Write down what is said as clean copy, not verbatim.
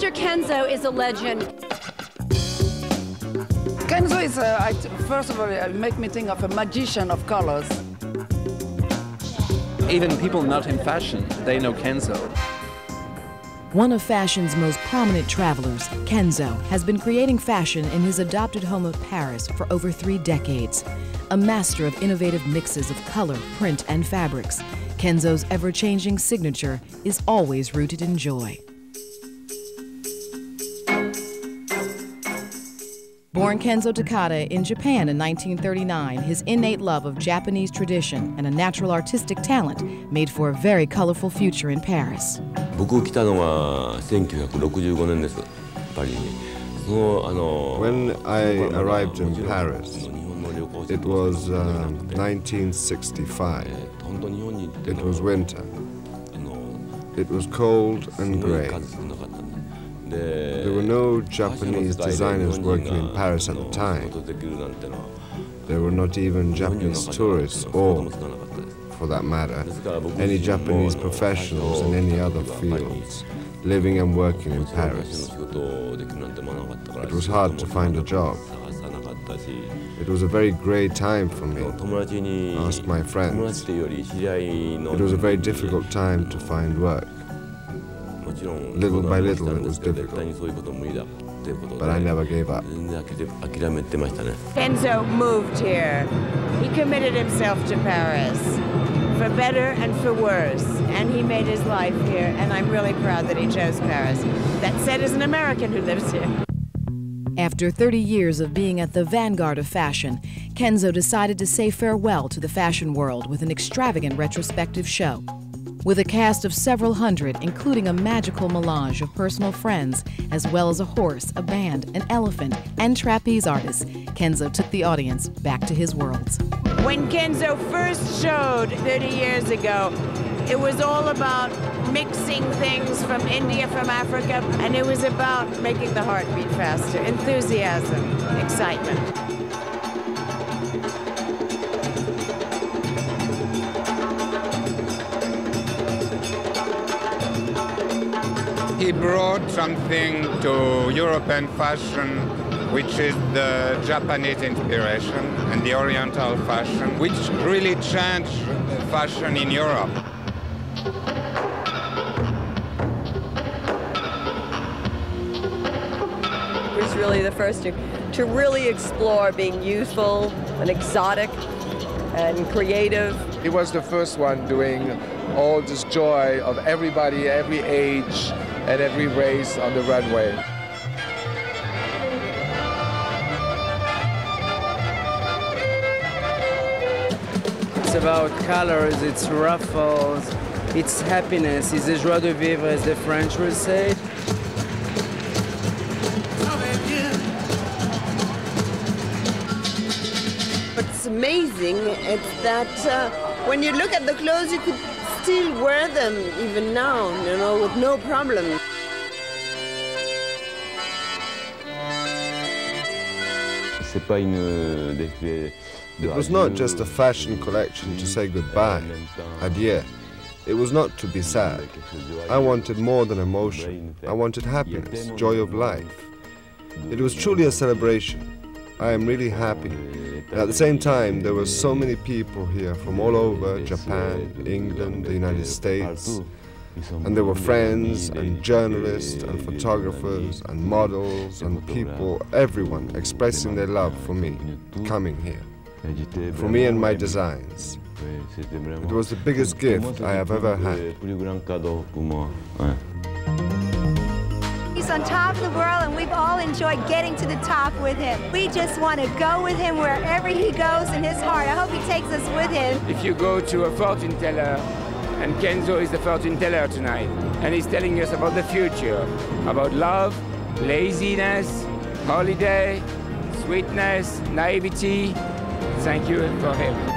Mr. Kenzo is a legend. Kenzo is, first of all, it makes me think of a magician of colors. Even people not in fashion, they know Kenzo. One of fashion's most prominent travelers, Kenzo, has been creating fashion in his adopted home of Paris for over 3 decades. A master of innovative mixes of color, print, and fabrics, Kenzo's ever-changing signature is always rooted in joy. Born Kenzo Takada in Japan in 1939, his innate love of Japanese tradition and a natural artistic talent made for a very colorful future in Paris. 僕来たのは1965年です、パリに。 When I arrived in Paris, it was 1965. It was winter. It was cold and gray. There were no Japanese designers working in Paris at the time. There were not even Japanese tourists or, for that matter, any Japanese professionals in any other fields living and working in Paris. It was hard to find a job. It was a very grey time for me. Ask my friends. It was a very difficult time to find work. Little by little it was difficult, but I never gave up. Kenzo moved here. He committed himself to Paris, for better and for worse, and he made his life here, and I'm really proud that he chose Paris. That said, as an American who lives here. After 30 years of being at the vanguard of fashion, Kenzo decided to say farewell to the fashion world with an extravagant retrospective show. With a cast of several hundred, including a magical melange of personal friends, as well as a horse, a band, an elephant, and trapeze artists, Kenzo took the audience back to his worlds. When Kenzo first showed 30 years ago, it was all about mixing things from India, from Africa, and it was about making the heart beat faster, enthusiasm, excitement. He brought something to European fashion, which is the Japanese inspiration and the Oriental fashion, which really changed fashion in Europe. He was really the first to really explore being youthful and exotic and creative. He was the first one doing all this joy of everybody, every age, and every race on the runway. It's about colors, it's ruffles, it's happiness, it's the joie de vivre, as the French will say. What's amazing is that when you look at the clothes, you could still wear them even now, you know, with no problem. It was not just a fashion collection to say goodbye, adieu. It was not to be sad. I wanted more than emotion. I wanted happiness, joy of life. It was truly a celebration. I am really happy. And at the same time, there were so many people here from all over Japan, England, the United States. And there were friends and journalists and photographers and models and people, everyone expressing their love for me, coming here, for me and my designs. It was the biggest gift I have ever had. He's on top of the world, and we've all enjoyed getting to the top with him. We just want to go with him wherever he goes in his heart. I hope he takes us with him. If you go to a fortune teller, and Kenzo is the fortune teller tonight, and he's telling us about the future, about love, laziness, holiday, sweetness, naivety. Thank you for him.